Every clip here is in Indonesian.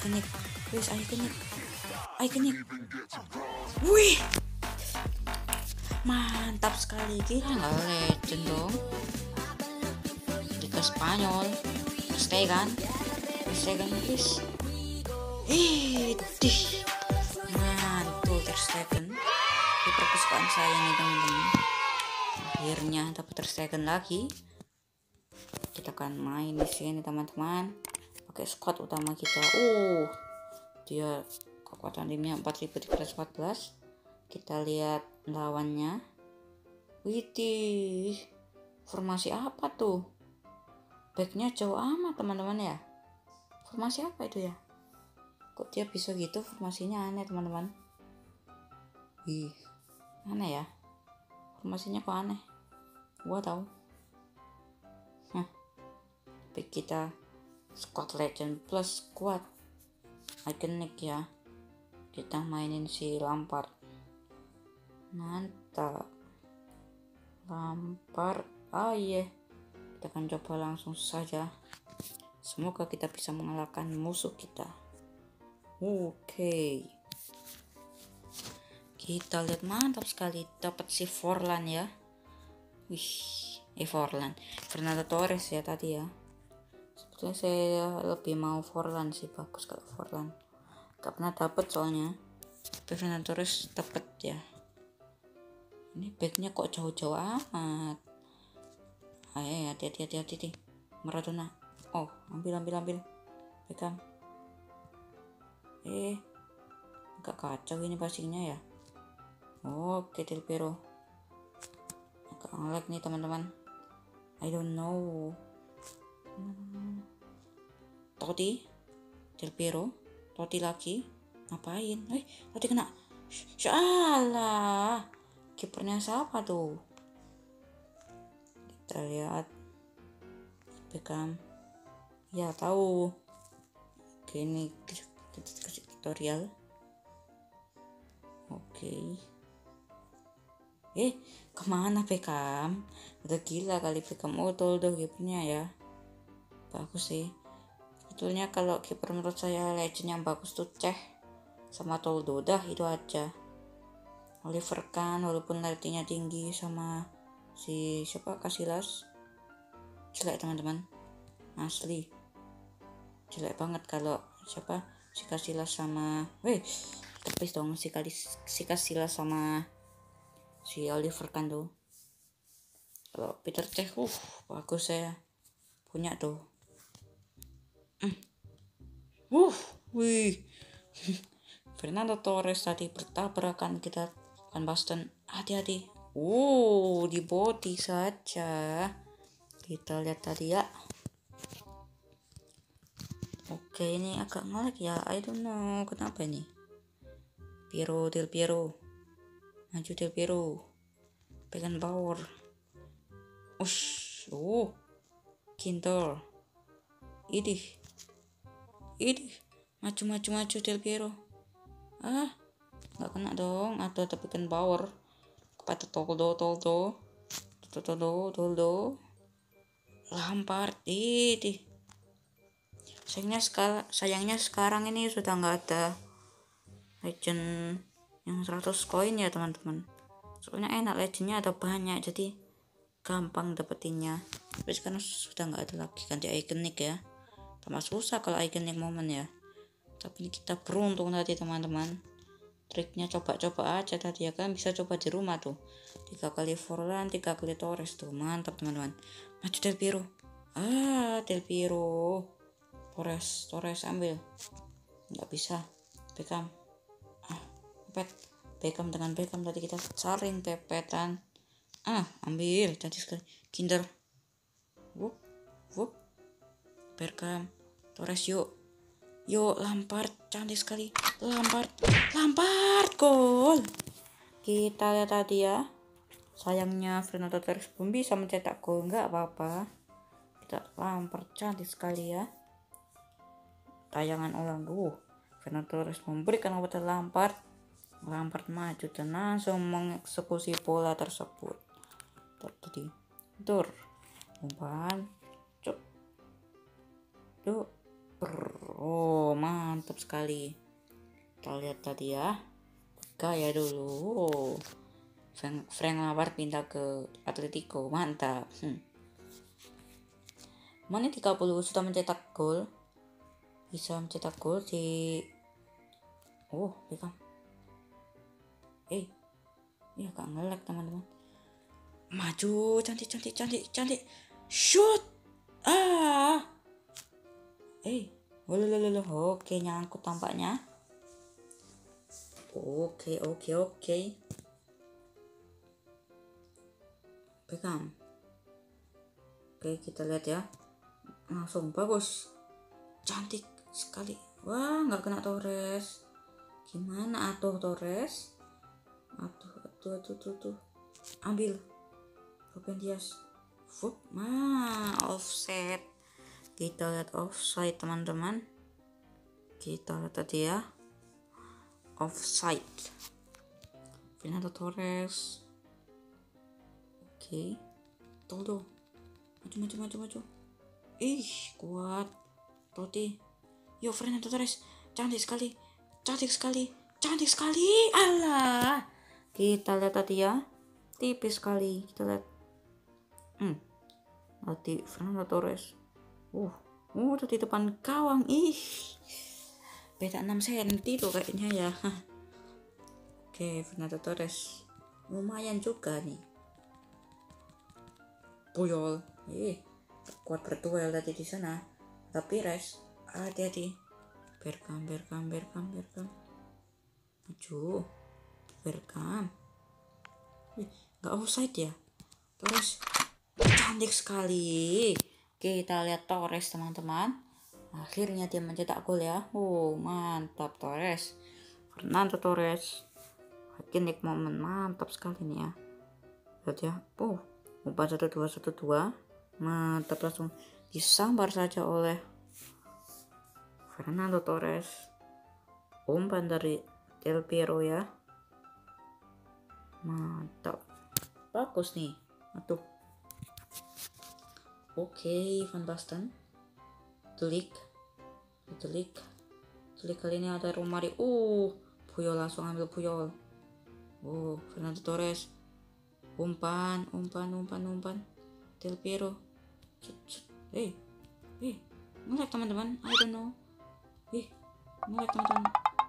ikonik. Wis ikonik. Ikonik. Wih. Mantap sekali, gila nggak legend dong. Liga Spanyol. Stegen please. Dih. Mantul Ter Stegen. Di perkesukaan saya nih teman-teman. Akhirnya dapat Ter Stegen lagi. Kita akan main di sini teman-teman. Pakai squad utama kita. Dia kekuatan timnya 4314. Kita lihat lawannya. Widih. Formasi apa tuh? Backnya jauh amat teman-teman ya. Formasi apa itu ya? Kok dia bisa gitu, formasinya aneh teman-teman. Aneh ya. Formasinya kok aneh. Gua tahu. Tapi kita squad legend plus squad ikonik ya. Kita mainin si Lampard. Mantap. Lampard. Iya. Kita akan coba langsung saja. Semoga kita bisa mengalahkan musuh kita. Oke. Kita lihat, mantap sekali dapat si Forlan ya. Forlan. Fernando Torres ya tadi ya. Sebetulnya saya lebih mau Forlan sih, bagus kalau Forlan. Gak pernah dapet soalnya. Tapi Fernando Torres dapet ya. Ini backnya kok jauh-jauh amat. Hati-hati. Maradona. Ambil. Beckham. Agak kacau ini passingnya ya. Oke, Del Piero. Agak ngelag nih teman-teman. I don't know. Totti. Del Piero. Totti lagi. Ngapain? Totti kena. Salah. Kipernya siapa tuh? Kita lihat. Beckham. Ya tahu. Oke, ini kita kasih tutorial. Oke. Kemana Beckham? Udah gila kali Beckham. Toldo kipernya ya. Bagus sih. Sebetulnya kalau kiper menurut saya legend yang bagus tuh Cech sama Toldo. Dah itu aja. Oliver Kahn walaupun ratingnya tinggi sama si siapa Casillas. Jelek teman-teman. Asli. Jelek banget kalau siapa si Casillas sama tepis dong si Casillas sama si Oliver Kahn tuh. Kalau Peter Cech bagus saya punya tuh. Fernando Torres tadi bertabrakan, kita akan Boston. Hati-hati. Di body saja. Kita lihat tadi ya. Oke, ini agak ngelag ya. I don't know kenapa ini. Del Piero. Maju Del Piero. Beckenbauer. Ginter. Idih. Maju Del Piero. Nggak kena dong. Atau Beckenbauer kepada Toldo. Lampard. Sayangnya sekarang ini sudah nggak ada legend yang 100 koin ya teman-teman. Soalnya enak, legendnya ada banyak jadi gampang dapetinnya. Tapi sekarang sudah nggak ada lagi ganti ikonik ya. Tambah susah kalau ikonik momen ya. Tapi kita beruntung tadi teman-teman. Triknya coba-coba aja tadi ya kan, bisa coba di rumah tuh. 3 kali Forlan, 3 kali Torres tuh. Mantap teman-teman. Maju Del Piero. Del Piero. Torres ambil. Nggak bisa. Beckham. Pepet. Beckham dengan Beckham tadi kita saring pepetan. Ambil cantik sekali. Kinder. Beckham. Torres yuk Lampard cantik sekali. Lampard gol. Kita lihat tadi ya. Sayangnya Fernando Torres belum bisa mencetak gol. Nggak apa-apa. Kita Lampard cantik sekali ya. Tayangan ulang. Fernando Torres memberikan kepada Lampard maju dan langsung mengeksekusi bola tersebut. Umpan. Oh, mantap sekali. Kita lihat tadi ya. Gaya dulu. Oh. Frank Lampard pindah ke Atletico, mantap. Menit 30 sudah mencetak gol. Bisa mencetak gol di Beckham. Ya gak ngelek teman-teman. Maju, cantik. Shoot. Oke, nyangkut tampaknya. Oke. Beckham. Oke, kita lihat ya. Langsung bagus. Cantik sekali. Wah, nggak kena Torres. Gimana Torres? Tuh. Ambil. Ruben Dias. Offset. Kita lihat offside teman-teman. Kita lihat tadi ya. Offside. Fernando Torres. Oke. Toldo. Maju. Kuat. Totti. Yo, Fernando Torres. Cantik sekali. Alah. Kita lihat tadi ya. Tipis sekali. Kita lihat. Tadi Fernando Torres. Tadi depan gawang. Beda 6 cm tuh kayaknya ya. Oke, Fernando Torres. Lumayan juga nih. Puyol. Kuat berduel tadi di sana. Tapi hati-hati. Berkam. Maju. Berkam. Gak offside ya. Torres. Cantik sekali. Kita lihat Torres teman-teman. Akhirnya dia mencetak gol ya. Mantap Torres. Fernando Torres. Iconic momen, mantap sekali nih ya. Lihat ya. Umpan 1-2. Mantap, langsung disambar saja oleh Fernando Torres. Umpan dari Del Piero ya. Mantap. Bagus nih. Oke, Van Basten. Delik kali ini ada Romario. Puyol langsung ambil Puyol. Fernando Torres. Umpan. Del Piero. Ngelek teman-teman. I don't know. Ngelek teman-teman.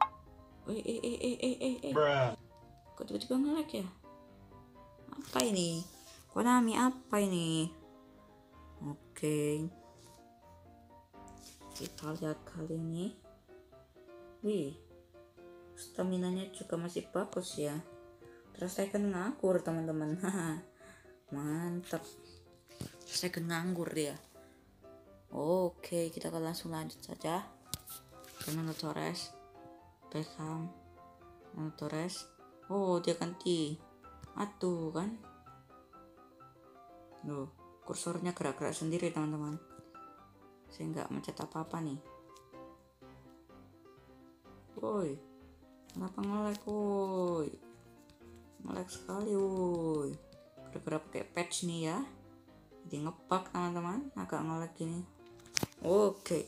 Kok tiba-tiba ngelek ya? Apa ini? Konami apa ini? Oke. Kita lihat kali ini. Staminanya juga masih bagus ya. Terus saya kan nganggur teman-teman. Mantap. Saya kan nganggur dia. Oke, kita akan langsung lanjut saja. Fernando Torres. Beckham. Fernando Torres. Dia ganti. Kan. Kursornya gerak-gerak sendiri teman-teman. Saya nggak mencet apa-apa nih. Kenapa ngelek? Ngelek sekali. Gara-gara pakai patch nih ya. Jadi ngepak teman-teman. Agak ngelek gini. Oke.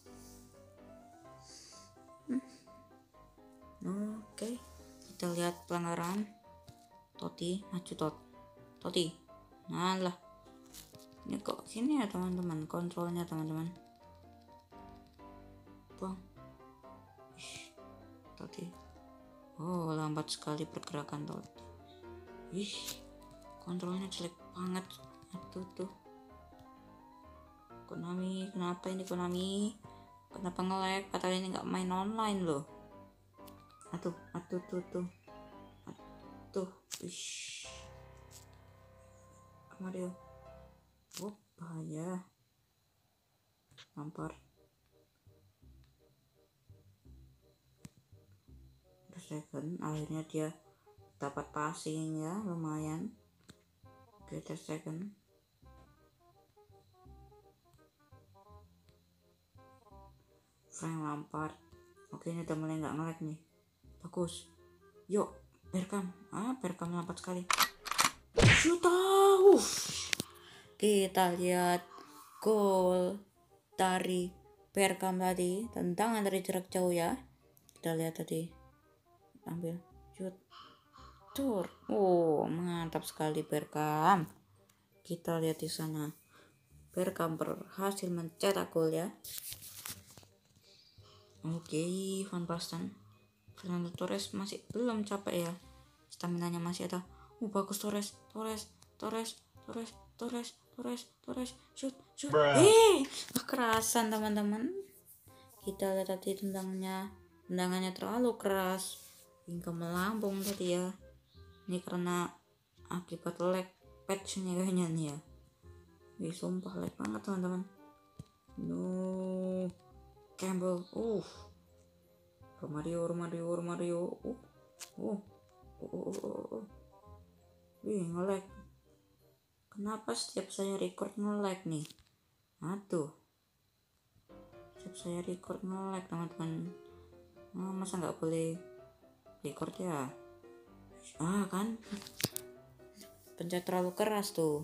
Kita lihat pelanggaran. Totti maju Totti. Nah, ini kok gini ya teman-teman, kontrolnya teman-teman. Totti. Lambat sekali pergerakan Totti. Kontrolnya jelek banget. Tuh. Konami, kenapa ini Konami? Kenapa nge-lag? Padahal ini nggak main online loh. Tuh. Mario. Bahaya. Lampard. Akhirnya dia dapat passing ya, lumayan. Oke, second. Frank Lampard. Oke, ini udah mulai nggak nge-lag nih. Bagus. Yuk, Berkam. Berkam lambat sekali. Shoot. Kita lihat gol dari Bergkamp tadi, tendangan dari jarak jauh ya. Kita lihat tadi, ambil shoot tur. Mantap sekali Bergkamp. Kita lihat di sana, Bergkamp berhasil mencetak gol ya. Oke, Van Basten. Fernando Torres masih belum capek ya, staminanya masih ada. Bagus Torres, shoot. Kekerasan teman-teman. Kita lihat tadi tendangannya terlalu keras hingga melambung tadi ya. Ini karena akibat leg patchnya kayaknya nih ya. Sumpah leg banget teman-teman. Campbell, Romario. Nge-lag. Kenapa setiap saya record nge-lag nih? Aduh. Setiap saya record nge-lag teman-teman. Masa nggak boleh record ya? Kan? Pencet terlalu keras tuh.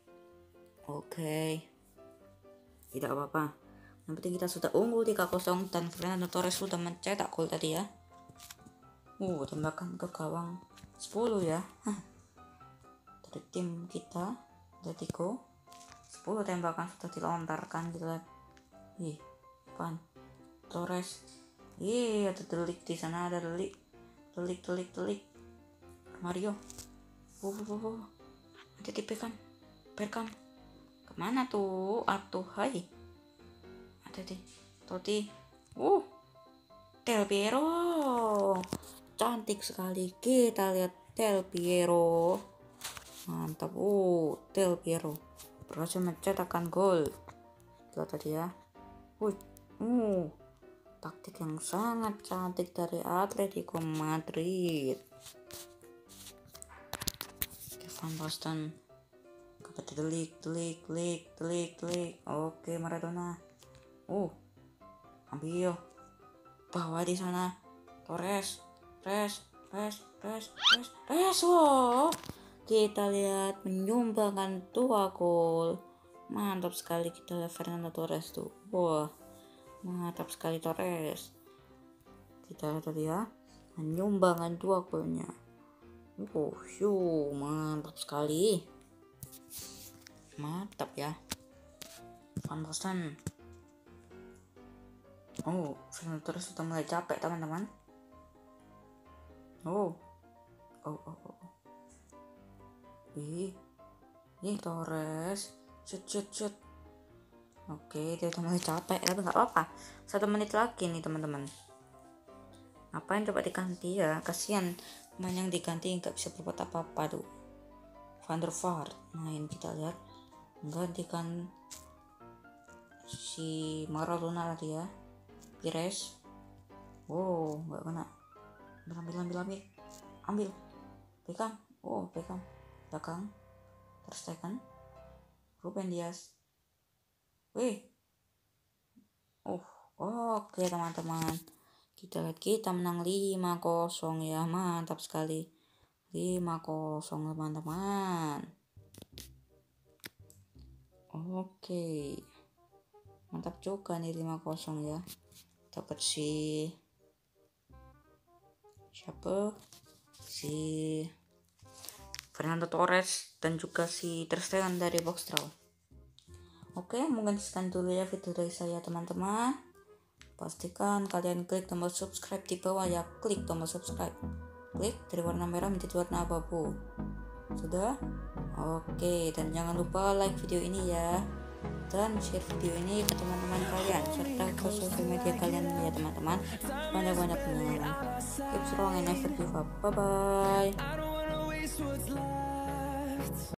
Oke. Tidak apa-apa. Yang penting kita sudah unggul 3-0 dan Fernando Torres sudah mencetak gol tadi ya. Tembakan ke gawang 10 ya. Dari tim kita, Atletico. 10 tembakan sudah dilontarkan. Kita lihat. Van Torres. Ada delik di sana, ada delik. Mario. Ada di Bergkamp. Kemana tuh? Hai. Ada di Totti. Del Piero. Cantik sekali. Kita lihat Del Piero. Mantap. Del Piero berhasil mencetakkan gol. Lihat tadi ya. Taktik yang sangat cantik dari Atletico Madrid. Van Basten kepada delik. Oke, Maradona. Ambil bawa di sana. Torres. Press. Kita lihat menyumbangkan 2 gol. Mantap sekali. Kita lihat Fernando Torres tuh. Mantap sekali Torres. Kita lihat tadi ya, menyumbangkan 2 golnya. Mantap sekali. Mantap ya. Van Basten. Fernando Torres sudah mulai capek teman-teman. Torres. Shoot. Oke, dia udah mulai capek, tapi nggak apa-apa. 1 menit lagi nih teman-teman. Ngapain coba diganti ya? Kasihan pemain yang diganti nggak bisa berbuat apa-apa tuh. Van der Vaart main, kita lihat menggantikan si Maradona tadi ya. Pires. Nggak kena. Ambil. Beckham. Beckham. Belakang. Ter Stegen. Ruben Dias. Oke teman-teman. Kita lihat kita menang 5-0 ya. Mantap sekali. 5-0 teman-teman. Oke. Mantap juga nih 5-0 ya. Dapat siapa? Si Fernando Torres dan juga si Ter Stegen dari Box Draw. Oke, mungkin sekian dulu ya video dari saya teman-teman. Pastikan kalian klik tombol subscribe di bawah ya. Klik tombol subscribe. Klik dari warna merah menjadi warna abu-abu. Sudah? Oke, dan jangan lupa like video ini ya. Dan share video ini ke teman-teman kalian serta ke sosial media kalian ya teman-teman. Banyak-banyaknya. Keep strong and never give up. Bye-bye.